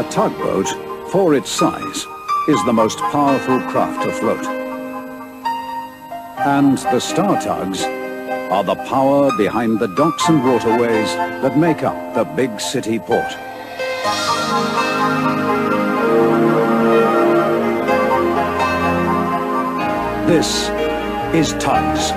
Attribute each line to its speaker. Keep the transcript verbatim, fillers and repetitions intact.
Speaker 1: tugboat, for its size, is the most powerful craft afloat. And the Star Tugs are the power behind the docks and waterways that make up the big city port. This is Tugs.